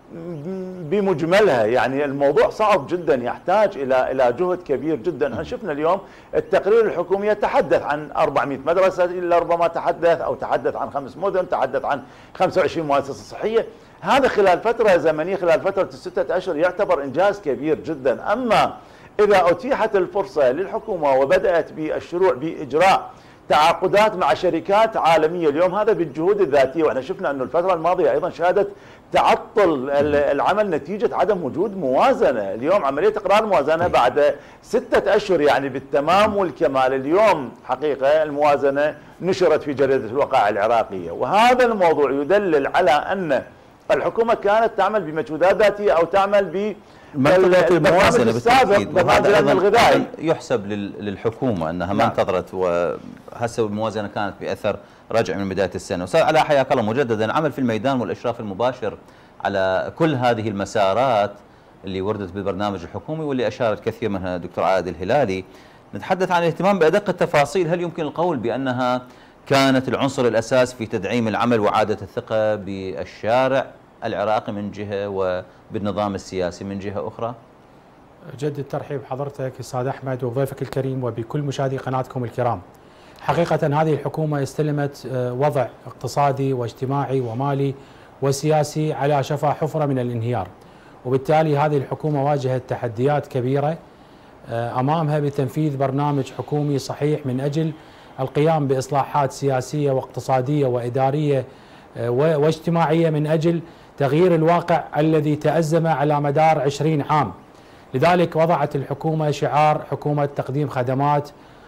بمجملها. يعني الموضوع صعب جدا، يحتاج إلى جهد كبير جدا. احنا شفنا اليوم التقرير الحكومي يتحدث عن 400 مدرسة إلا ربما تحدث عن 5 مدن، تحدث عن 25 مؤسسة صحية. هذا خلال فترة زمنية، خلال فترة 6 أشهر، يعتبر إنجاز كبير جدا. أما إذا أتيحت الفرصة للحكومة وبدأت بالشروع بإجراء تعاقدات مع شركات عالمية اليوم، هذا بالجهود الذاتية. وإحنا شفنا أنه الفترة الماضية أيضا شهدت تعطل العمل نتيجة عدم وجود موازنة. اليوم عملية إقرار موازنة بعد 6 أشهر يعني بالتمام والكمال. اليوم حقيقة الموازنة نشرت في جريدة الوقائع العراقية، وهذا الموضوع يدلل على أن الحكومة كانت تعمل بمجهودات ذاتية أو تعمل بالموازنة بالتأكيد، وهذا أيضا يحسب للحكومة أنها ما انتظرت، وهسه الموازنة كانت بأثر رجع من بداية السنة. أستاذ علاء حياك الله مجددا، عمل في الميدان والإشراف المباشر على كل هذه المسارات اللي وردت بالبرنامج الحكومي واللي أشارت كثير منها دكتور عادل الهلالي. نتحدث عن الاهتمام بأدق التفاصيل، هل يمكن القول بأنها كانت العنصر الأساس في تدعيم العمل وإعادة الثقة بالشارع العراقي من جهة وبالنظام السياسي من جهة أخرى؟ جد الترحيب حضرتك أستاذ أحمد وضيفك الكريم وبكل مشاهدي قناتكم الكرام. حقيقة هذه الحكومة استلمت وضع اقتصادي واجتماعي ومالي وسياسي على شفا حفرة من الانهيار، وبالتالي هذه الحكومة واجهت تحديات كبيرة أمامها بتنفيذ برنامج حكومي صحيح من أجل القيام بإصلاحات سياسية واقتصادية وإدارية واجتماعية من أجل تغيير الواقع الذي تأزم على مدار 20 عام. لذلك وضعت الحكومة شعار حكومة تقديم خدمات،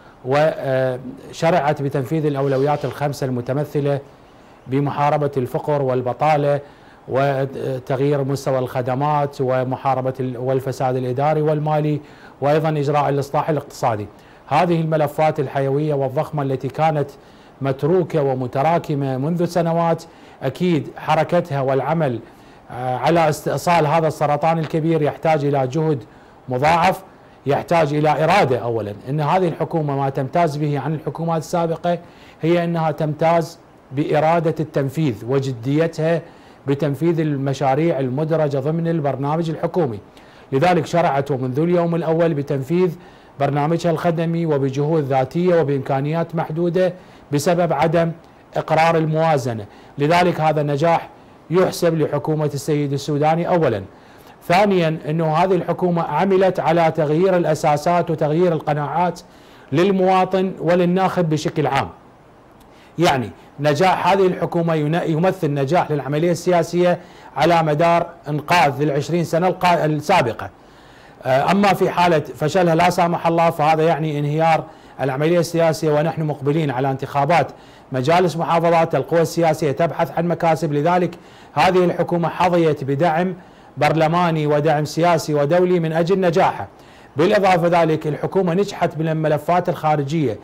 وشرعت بتنفيذ الأولويات ال5 المتمثلة بمحاربة الفقر والبطالة وتغيير مستوى الخدمات ومحاربة والفساد الإداري والمالي، وأيضا إجراء الإصلاح الاقتصادي. هذه الملفات الحيوية والضخمة التي كانت متروكة ومتراكمة منذ سنوات، أكيد حركتها والعمل على استئصال هذا السرطان الكبير يحتاج إلى جهد مضاعف، يحتاج إلى إرادة. أولا أن هذه الحكومة ما تمتاز به عن الحكومات السابقة هي أنها تمتاز بإرادة التنفيذ وجديتها بتنفيذ المشاريع المدرجة ضمن البرنامج الحكومي. لذلك شرعت منذ اليوم الأول بتنفيذ برنامجها الخدمي وبجهود ذاتية وبإمكانيات محدودة بسبب عدم إقرار الموازنة. لذلك هذا النجاح يحسب لحكومة السيد السوداني أولا. ثانيا أنه هذه الحكومة عملت على تغيير الأساسات وتغيير القناعات للمواطن وللناخب بشكل عام. يعني نجاح هذه الحكومة يمثل نجاح للعملية السياسية على مدار انقاذ ال20 سنة السابقة. أما في حالة فشلها لا سامح الله فهذا يعني انهيار العملية السياسية، ونحن مقبلين على انتخابات مجالس محافظات. القوى السياسية تبحث عن مكاسب، لذلك هذه الحكومة حظيت بدعم برلماني ودعم سياسي ودولي من أجل نجاحها. بالإضافة ذلك الحكومة نجحت من الملفات الخارجية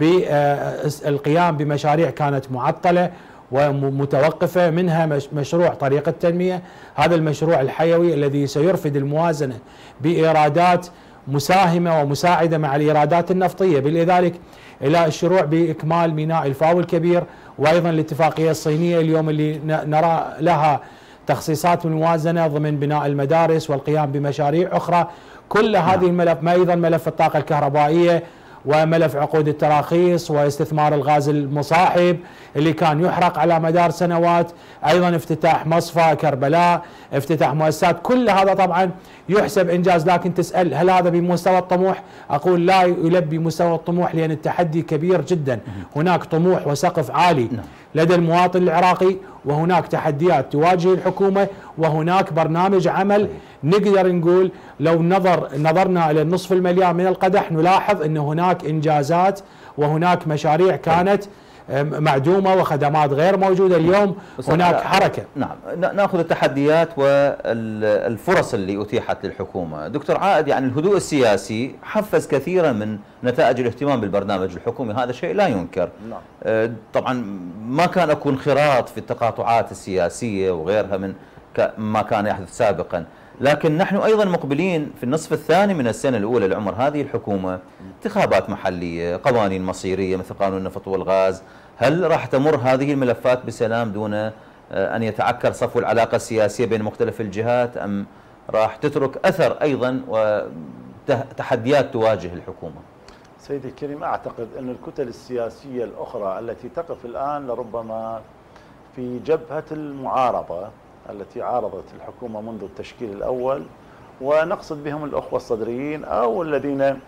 بالقيام بمشاريع كانت معطلة ومتوقفة، منها مشروع طريق التنمية، هذا المشروع الحيوي الذي سيرفد الموازنة بإيرادات مساهمة ومساعدة مع الإيرادات النفطية، بالإذالك إلى الشروع بإكمال ميناء الفاو الكبير، وأيضا الاتفاقية الصينية اليوم اللي نرى لها تخصيصات من الموازنة ضمن بناء المدارس والقيام بمشاريع أخرى. كل هذه الملف، ما أيضا ملف الطاقة الكهربائية وملف عقود التراخيص واستثمار الغاز المصاحب اللي كان يحرق على مدار سنوات، أيضا افتتاح مصفى كربلاء، افتتاح مؤسسات، كل هذا طبعا يحسب إنجاز. لكن تسأل هل هذا بمستوى الطموح؟ أقول لا يلبي مستوى الطموح، لأن التحدي كبير جدا. هناك طموح وسقف عالي لدى المواطن العراقي، وهناك تحديات تواجه الحكومة، وهناك برنامج عمل. نقدر نقول لو نظرنا إلى النصف المليان من القدح نلاحظ أن هناك إنجازات وهناك مشاريع كانت معدومة وخدمات غير موجودة. اليوم هناك حركة. نعم، ناخذ التحديات والفرص اللي أتيحت للحكومة. دكتور عائد، يعني الهدوء السياسي حفز كثيرا من نتائج الاهتمام بالبرنامج الحكومي، هذا شيء لا ينكر. طبعا ما كان أكو انخراط في التقاطعات السياسية وغيرها من ما كان يحدث سابقا، لكن نحن أيضا مقبلين في النصف الثاني من السنة الأولى لعمر هذه الحكومة انتخابات محلية، قوانين مصيرية مثل قانون النفط والغاز. هل راح تمر هذه الملفات بسلام دون أن يتعكر صفو العلاقة السياسية بين مختلف الجهات، أم راح تترك أثر أيضا وتحديات تواجه الحكومة؟ سيدي الكريم، أعتقد أن الكتل السياسية الأخرى التي تقف الآن لربما في جبهة المعارضة التي عارضت الحكومة منذ التشكيل الأول، ونقصد بهم الأخوة الصدريين أو الذين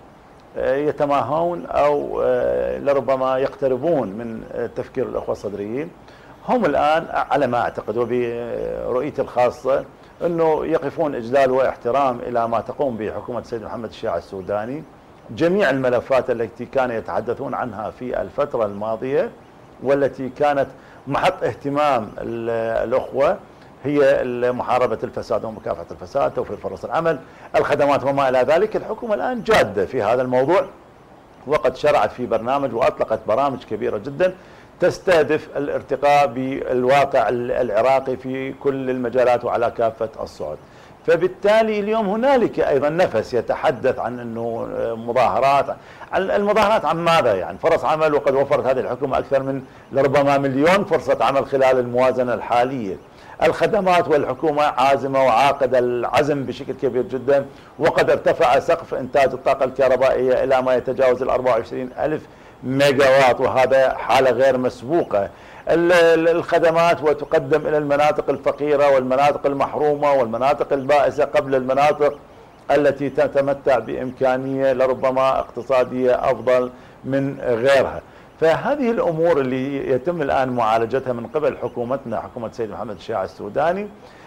يتماهون أو لربما يقتربون من تفكير الأخوة الصدريين، هم الآن على ما أعتقد وبرؤيتي الخاصة أنه يقفون إجلال واحترام إلى ما تقوم به حكومة السيد محمد الشياع السوداني. جميع الملفات التي كانوا يتحدثون عنها في الفترة الماضية والتي كانت محط اهتمام الأخوة هي محاربة الفساد ومكافحة الفساد، توفير فرص العمل، الخدمات وما إلى ذلك. الحكومة الآن جادة في هذا الموضوع، وقد شرعت في برنامج وأطلقت برامج كبيرة جدا تستهدف الارتقاء بالواقع العراقي في كل المجالات وعلى كافة الصعد. فبالتالي اليوم هنالك أيضا نفس يتحدث عن أنه مظاهرات. المظاهرات عن ماذا؟ يعني فرص عمل، وقد وفرت هذه الحكومة أكثر من لربما 1,000,000 فرصة عمل خلال الموازنة الحالية. الخدمات، والحكومة عازمة وعاقدة العزم بشكل كبير جدا، وقد ارتفع سقف إنتاج الطاقة الكهربائية إلى ما يتجاوز 24,000 ميجا وات، وهذا حالة غير مسبوقة. الخدمات وتقدم إلى المناطق الفقيرة والمناطق المحرومة والمناطق البائسة قبل المناطق التي تتمتع بإمكانية لربما اقتصادية أفضل من غيرها. فهذه الأمور اللي يتم الآن معالجتها من قبل حكومتنا، حكومة السيد محمد الشياع السوداني،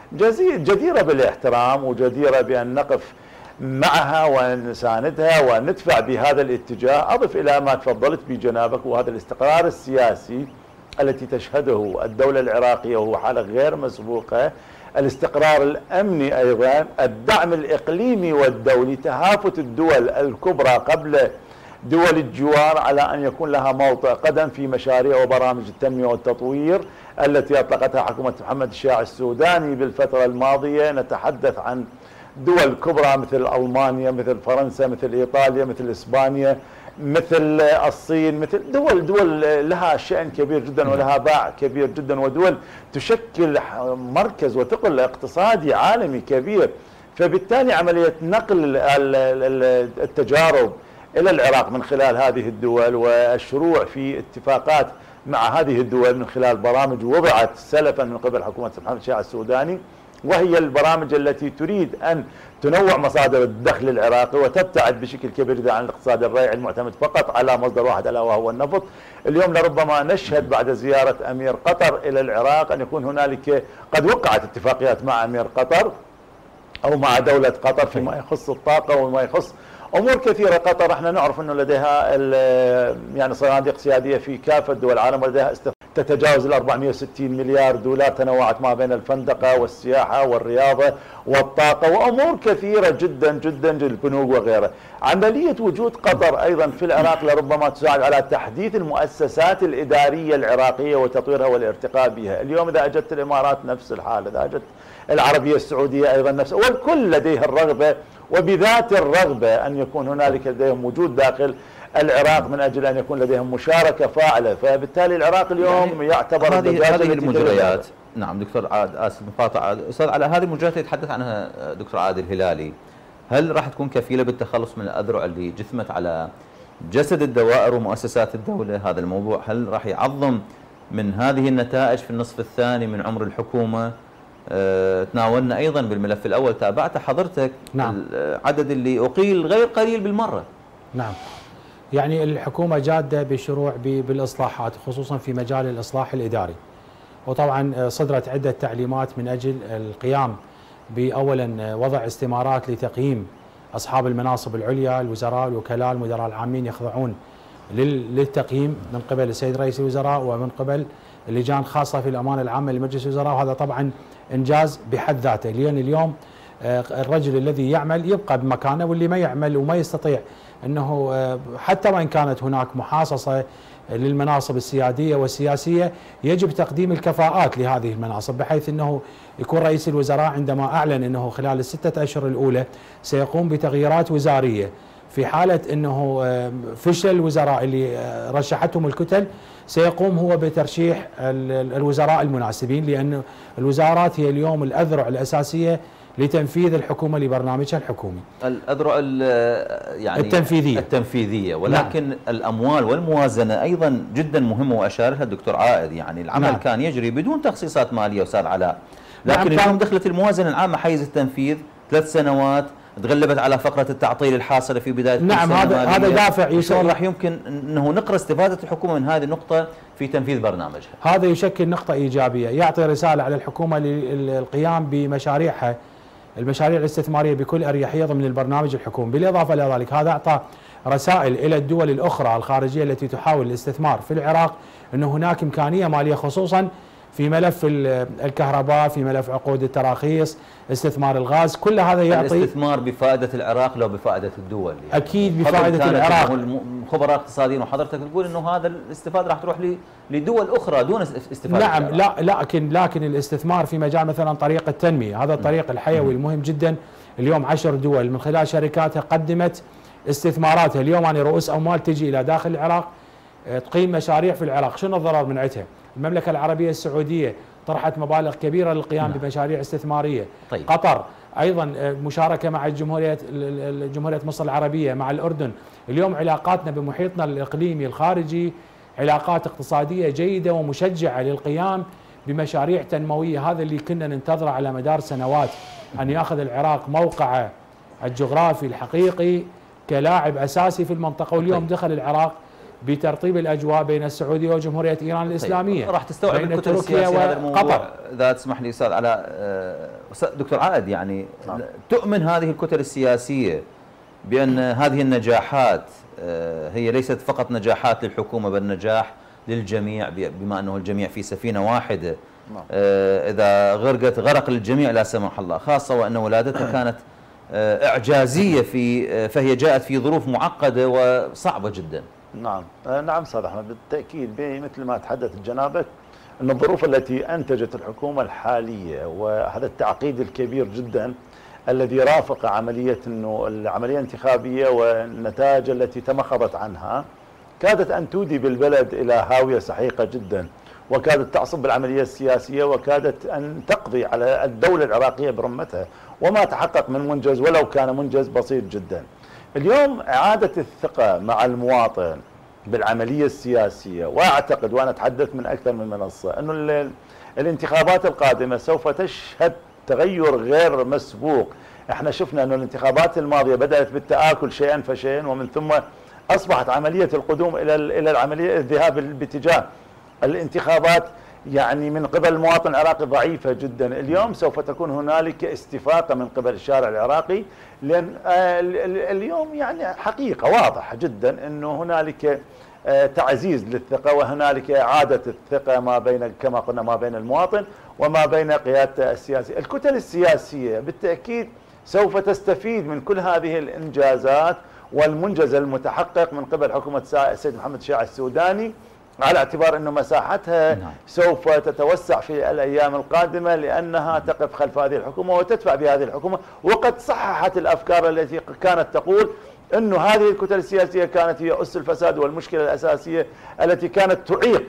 جديرة بالاحترام وجديرة بأن نقف معها ونساندها وندفع بهذا الاتجاه. أضف إلى ما تفضلت بجنابك، وهذا الاستقرار السياسي التي تشهده الدولة العراقية وهو حالة غير مسبوقة، الاستقرار الأمني أيضا، الدعم الإقليمي والدولي، تهافت الدول الكبرى قبل دول الجوار على أن يكون لها موطئ قدم في مشاريع وبرامج التنمية والتطوير التي أطلقتها حكومة محمد الشياع السوداني بالفترة الماضية. نتحدث عن دول كبرى مثل ألمانيا، مثل فرنسا، مثل إيطاليا، مثل إسبانيا، مثل الصين، مثل دول لها شأن كبير جدا ولها باع كبير جدا، ودول تشكل مركز وثقل اقتصادي عالمي كبير. فبالتالي عملية نقل التجارب إلى العراق من خلال هذه الدول والشروع في اتفاقات مع هذه الدول من خلال برامج وضعت سلفا من قبل حكومة محمد الشياع السوداني وهي البرامج التي تريد أن تنوع مصادر الدخل العراقي وتبتعد بشكل كبير عن الاقتصاد الريعي المعتمد فقط على مصدر واحد ألا وهو النفط. اليوم لربما نشهد بعد زيارة أمير قطر إلى العراق أن يكون هنالك قد وقعت اتفاقيات مع أمير قطر أو مع دولة قطر فيما يخص الطاقة وما يخص امور كثيره. قطر احنا نعرف انه لديها يعني صناديق سياديه في كافه دول العالم، ولديها تتجاوز ال 460 مليار دولار، تنوعت ما بين الفندقه والسياحه والرياضه والطاقه وامور كثيره جدا جدا، البنوك وغيرها. عمليه وجود قطر ايضا في العراق لربما تساعد على تحديث المؤسسات الاداريه العراقيه وتطويرها والارتقاء بها. اليوم اذا اجت الامارات نفس الحال، اذا اجت العربيه السعوديه ايضا نفس، والكل لديه الرغبه وبذات الرغبة أن يكون هنالك لديهم وجود داخل العراق من أجل أن يكون لديهم مشاركة فاعلة. فبالتالي العراق اليوم يعني يعتبر هذه المجريات. نعم دكتور عاد، آسف مقاطعة أستاذ، على هذه المجريات اللي يتحدث عنها دكتور عادل الهلالي، هل راح تكون كفيلة بالتخلص من الأذرع اللي جثمت على جسد الدوائر ومؤسسات الدولة؟ هذا الموضوع هل راح يعظم من هذه النتائج في النصف الثاني من عمر الحكومة؟ تناولنا ايضا بالملف الاول، تابعت حضرتك نعم. العدد اللي اقيل غير قليل بالمره. نعم، يعني الحكومه جاده بالشروع بالاصلاحات خصوصا في مجال الاصلاح الاداري، وطبعا صدرت عده تعليمات من اجل القيام باولا وضع استمارات لتقييم اصحاب المناصب العليا، الوزراء، الوكلاء، المدراء العامين يخضعون للتقييم من قبل السيد رئيس الوزراء ومن قبل لجان خاصه في الامانه العامه لمجلس الوزراء، وهذا طبعا انجاز بحد ذاته، لان اليوم الرجل الذي يعمل يبقى بمكانه، واللي ما يعمل وما يستطيع انه حتى وان كانت هناك محاصصه للمناصب السياديه والسياسيه يجب تقديم الكفاءات لهذه المناصب، بحيث انه يكون رئيس الوزراء عندما اعلن انه خلال الستة اشهر الاولى سيقوم بتغييرات وزاريه، في حاله انه فشل الوزراء اللي رشحتهم الكتل سيقوم هو بترشيح الوزراء المناسبين، لأن الوزارات هي اليوم الأذرع الأساسية لتنفيذ الحكومة لبرنامجها الحكومي. الأذرع يعني التنفيذية، ولكن نعم. الأموال والموازنة أيضا جدا مهمة، وأشارها الدكتور عائد. يعني العمل نعم. كان يجري بدون تخصيصات مالية أستاذ علاء، لكن نعم. اليوم دخلت الموازنة العامة حيز التنفيذ 3 سنوات، تغلبت على فقرة التعطيل الحاصلة في بداية نعم. هذا دافع شلون راح يمكن انه نقرا استفادة الحكومة من هذه النقطة في تنفيذ برنامجها؟ هذا يشكل نقطة إيجابية، يعطي رسالة على الحكومة للقيام بمشاريعها، المشاريع الاستثمارية بكل أريحية ضمن البرنامج الحكومي. بالإضافة إلى ذلك هذا أعطى رسائل إلى الدول الأخرى الخارجية التي تحاول الاستثمار في العراق أن هناك إمكانية مالية، خصوصا في ملف الكهرباء، في ملف عقود التراخيص، استثمار الغاز، كل هذا يعطي الاستثمار بفائدة العراق لو بفائدة الدول يعني. أكيد بفائدة العراق. الخبراء الاقتصاديين وحضرتك تقول أنه هذا الاستفادة راح تروح لدول أخرى دون استفادة نعم العراق. لكن الاستثمار في مجال مثلا طريق التنمية، هذا الطريق الحيوي المهم جدا. اليوم 10 دول من خلال شركاتها قدمت استثماراتها، اليوم أنا رؤوس أموال تجي إلى داخل العراق تقيم مشاريع في العراق. شنو الضرر من عندها؟ المملكة العربية السعودية طرحت مبالغ كبيرة للقيام بمشاريع استثمارية. طيب. قطر أيضا مشاركة مع جمهورية مصر العربية، مع الأردن. اليوم علاقاتنا بمحيطنا الإقليمي الخارجي علاقات اقتصادية جيدة ومشجعة للقيام بمشاريع تنموية. هذا اللي كنا ننتظره على مدار سنوات، أن يأخذ العراق موقعه الجغرافي الحقيقي كلاعب أساسي في المنطقة. واليوم دخل العراق بترطيب الاجواء بين السعوديه وجمهوريه ايران الاسلاميه. راح تستوعب الكتل السياسيه هذا الموضوع اذا تسمح لي استاذ علاء. دكتور عائد، يعني تؤمن هذه الكتل السياسيه بان هذه النجاحات هي ليست فقط نجاحات للحكومه بل نجاح للجميع، بما انه الجميع في سفينه واحده؟ اذا غرق الجميع لا سمح الله، خاصه وان ولادتها كانت اعجازيه فهي جاءت في ظروف معقده وصعبه جدا. نعم استاذ احمد، بالتاكيد مثل ما تحدث جنابك ان الظروف التي انتجت الحكومه الحاليه وهذا التعقيد الكبير جدا الذي رافق عمليه انه العمليه الانتخابيه والنتائج التي تمخضت عنها كادت ان تودي بالبلد الى هاويه سحيقه جدا، وكادت تعصب بالعمليه السياسيه، وكادت ان تقضي على الدوله العراقيه برمتها، وما تحقق من منجز ولو كان منجز بسيط جدا. اليوم إعادة الثقة مع المواطن بالعملية السياسية، وأعتقد وأنا أتحدث من أكثر من منصة أنه الانتخابات القادمة سوف تشهد تغير غير مسبوق. احنا شفنا أن الانتخابات الماضية بدأت بالتآكل شيئا فشيئا، ومن ثم أصبحت عملية القدوم إلى العملية الذهاب باتجاه الانتخابات يعني من قبل المواطن العراقي ضعيفة جدا. اليوم سوف تكون هنالك استفاقة من قبل الشارع العراقي، لأن اليوم يعني حقيقة واضحة جدا أنه هنالك تعزيز للثقة، وهنالك إعادة الثقة ما بين كما قلنا ما بين المواطن وما بين قيادة السياسية. الكتل السياسية بالتأكيد سوف تستفيد من كل هذه الإنجازات والمنجز المتحقق من قبل حكومة السيد محمد شياع السوداني، على اعتبار أنه مساحتها سوف تتوسع في الأيام القادمة، لأنها تقف خلف هذه الحكومة وتدفع بهذه الحكومة. وقد صححت الأفكار التي كانت تقول أنه هذه الكتل السياسية كانت هي أس الفساد والمشكلة الأساسية التي كانت تعيق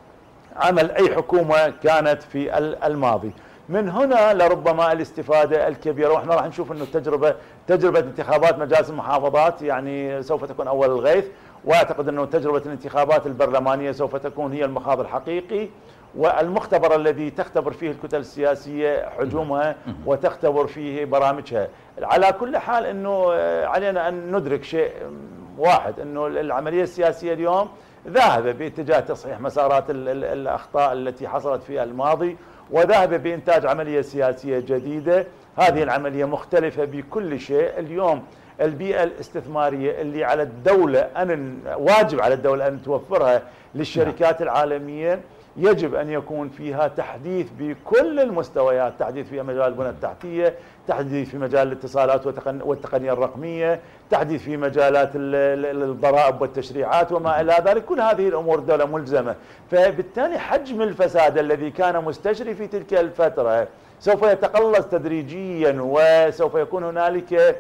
عمل أي حكومة كانت في الماضي. من هنا لربما الاستفادة الكبيرة، واحنا راح نشوف أنه تجربة انتخابات مجالس المحافظات يعني سوف تكون أول الغيث، واعتقد انه تجربه الانتخابات البرلمانيه سوف تكون هي المخاض الحقيقي والمختبر الذي تختبر فيه الكتل السياسيه حجومها وتختبر فيه برامجها. على كل حال انه علينا ان ندرك شيء واحد، انه العمليه السياسيه اليوم ذاهبه باتجاه تصحيح مسارات الاخطاء التي حصلت في الماضي، وذاهبه بانتاج عمليه سياسيه جديده. هذه العمليه مختلفه بكل شيء. اليوم البيئة الاستثمارية اللي على الدولة واجب على الدولة أن توفرها للشركات العالمية، يجب أن يكون فيها تحديث بكل المستويات، تحديث في مجال البنى التحتية، تحديث في مجال الاتصالات والتقنية الرقمية، تحديث في مجالات الضرائب والتشريعات وما إلى ذلك. كل هذه الأمور الدولة ملزمة. فبالتالي حجم الفساد الذي كان مستجري في تلك الفترة سوف يتقلص تدريجيا، وسوف يكون هنالك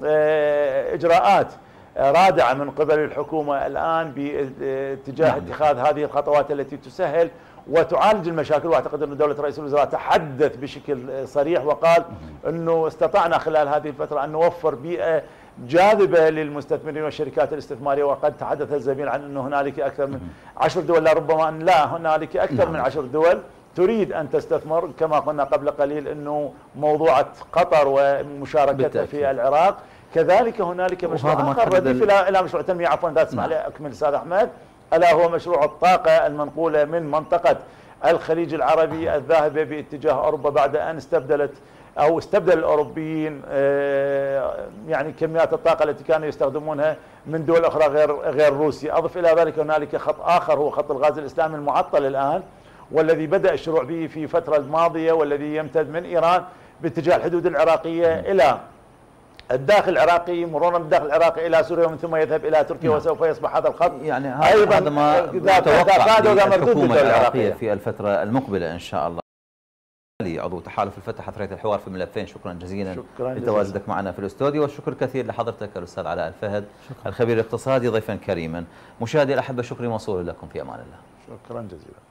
إجراءات رادعة من قبل الحكومة الآن باتجاه اتخاذ هذه الخطوات التي تسهل وتعالج المشاكل. واعتقد أن دولة رئيس الوزراء تحدث بشكل صريح وقال أنه استطعنا خلال هذه الفترة أن نوفر بيئة جاذبة للمستثمرين والشركات الاستثمارية. وقد تحدث الزميل عن أنه هنالك أكثر من 10 دول، لا ربما أن لا هنالك أكثر من 10 دول تريد أن تستثمر. كما قلنا قبل قليل أنه موضوع قطر ومشاركتها في العراق، كذلك هنالك مشروع آخر رديف إلى مشروع التنمية. عفوا لا تسمح لي أكمل أستاذ أحمد، ألا هو مشروع الطاقة المنقولة من منطقة الخليج العربي الذاهبة باتجاه أوروبا بعد أن استبدل الأوروبيين يعني كميات الطاقة التي كانوا يستخدمونها من دول أخرى غير روسيا. أضف إلى ذلك هنالك خط آخر هو خط الغاز الإسلامي المعطل الآن، والذي بدأ الشروع به في الفترة الماضية، والذي يمتد من إيران باتجاه الحدود العراقية إلى الداخل العراقي، مرورا بالداخل العراقي إلى سوريا، ومن ثم يذهب إلى تركيا. وسوف يصبح هذا الخط يعني هذا ما متوقع الحكومة العراقية في الفترة المقبلة إن شاء الله. عضو تحالف الفتح أثرية الحوار في ملفين، شكرا جزيلا لتواجدك معنا في الاستوديو، والشكر كثير لحضرتك الأستاذ علاء الفهد الخبير الاقتصادي ضيفا كريما. مشاهدي الأحبة، شكري موصول لكم، في أمان الله. شكرا جزيلا.